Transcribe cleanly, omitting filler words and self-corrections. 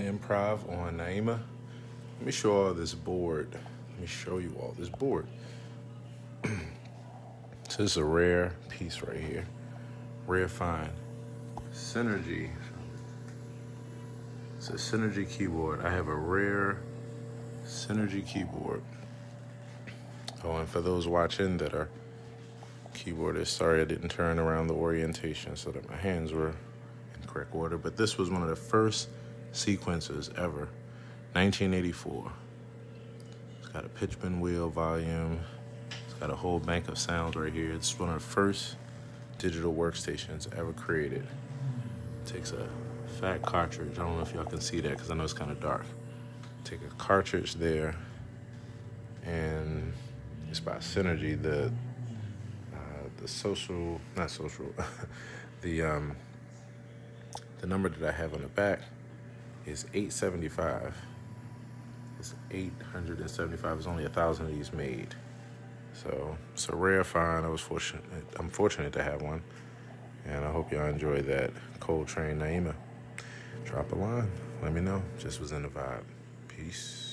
Improv on Naima. Let me show all this board. Let me show you all this board. So this is a rare piece right here. Rare find. Synergy. It's a Synergy keyboard. I have a rare Synergy keyboard. Oh, and for those watching that are keyboardists, sorry I didn't turn around the orientation so that my hands were in correct order, but this was one of the first sequences ever, 1984. It's got a pitch bend wheel, volume. It's got a whole bank of sounds right here. It's one of the first digital workstations ever created. It takes a fat cartridge. I don't know if y'all can see that because I know it's kind of dark. Take a cartridge there, and it's by Synergy. The the number that I have on the back is 875. It's 875. There's only 1,000 of these made. So it's a rare find. I'm fortunate to have one. And I hope y'all enjoy that. Coltrane Naima. Drop a line. Let me know. Just was in the vibe. Peace.